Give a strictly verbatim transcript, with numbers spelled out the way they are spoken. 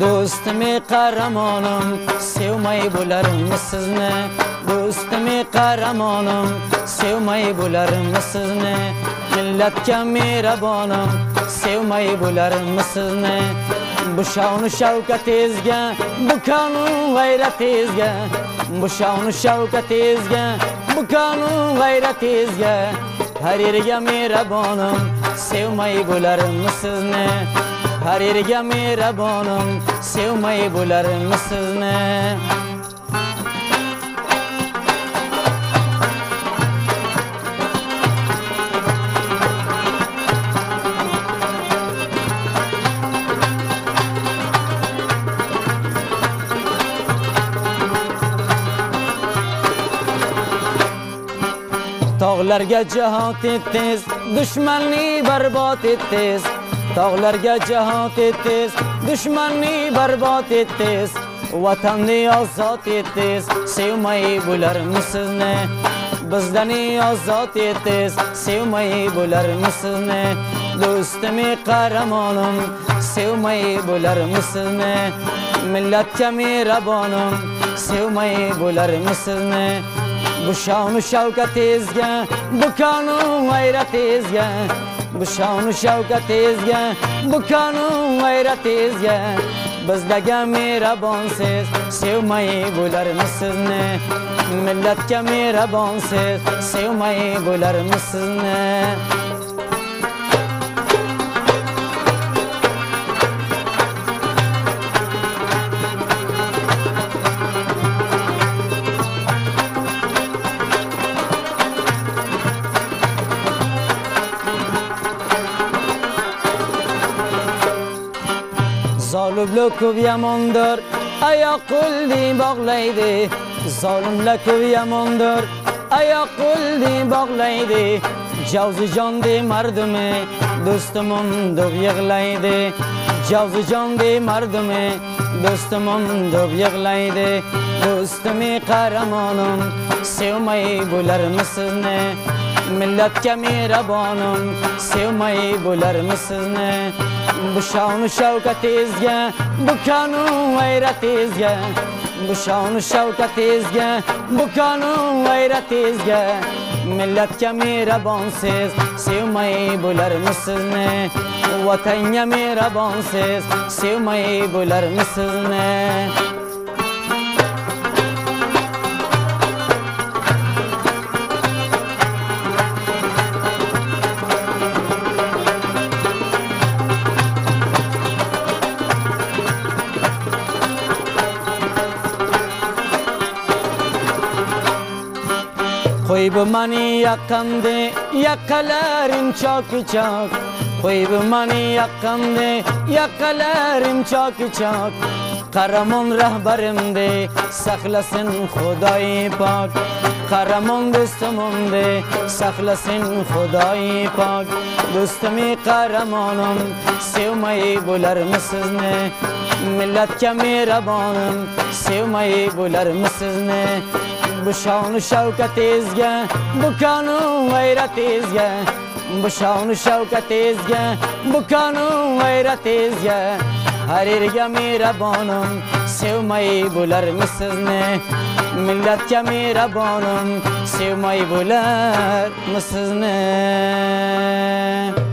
do'stimi qahramonim, sevmay bo'larmi sizni? Do'stimi qahramonim, sevmay bo'larmi sizni? Millatga mehribonim, sevmay bo'larmi sizni? Bu sha'nu shavkatingizga, bu qonun g'ayratingizga, bu sha'nu shavkatingizga, bu qonun g'ayratingizga har yerga mehribonim, sevmay bo'larmi sizni? Har yerga mehribonim, sevmay bo'larmi sizni? Tog'larga jihod etdingiz, dushmanni barbod etdingiz. Tog'larga jihod etdingiz, dushmanni barbod etdingiz. Vatanni ozod etdingiz, sevmay bo'larmi sizni? Bizlarni ozod etdingiz, sevmay bo'larmi sizni? Do'stimi qahramonim, sevmay bo'larmi sizni? Millatga mehribonim, sevmay bo'larmi sizni? Bu sha'nu shavkatingizga, bu qonun g'ayratingizga, bu sha'nu shavkatingizga, bu qonun g'ayratingizga bizlarga mehribonsiz, sevmay bo'larmi sizni? Millatga mehribonsiz, sevmay bo'larmi sizni? Zolimlar ko'p yamondir, oyoq qo'lni bog'laydi. Zolimlar ko'p yamondir, oyoq qo'lni bog'laydi. Javzijon de mardimi, do'stimim deb yig'laydi. Javzijon de mardimi, do'stimim deb yig'laydi. Do'stimi qahramonim, sevmay bo'larmi sizni? Millatga mehribonim, sevmay bo'larmi sizni? Bu sha'nu shavkatingizga, bu qonun g'ayratingizga, bu sha'nu shavkatingizga, bu qonun g'ayratingizga millatga mehribonsiz, sevmay bo'larmi sizni? Vatanga mehribonsiz, sevmay bo'larmi sizni? Qo'yib mani yaqamda, yaqalarim chok-chok. Qo'yib mani yaqamda, yaqalarim chok-chok. Qahramon rahbarimda, saqlasin Xudoy pok. Qahramon do'stimimda, saqlasin Xudoy pok. Do'stimi qahramonim, sevmay bo'larmi sizni? Millatga mehribonim, sevmay bo'larmi sizni? Bu sha'nu shavkatingizga, bu qonun g'ayratingizga, bu sha'nu shavkatingizga, bu qonun g'ayratingizga har yerga mehribonim, sevmay bo'larmi sizni? Millatga mehribonim, sevmay bo'larmi sizni?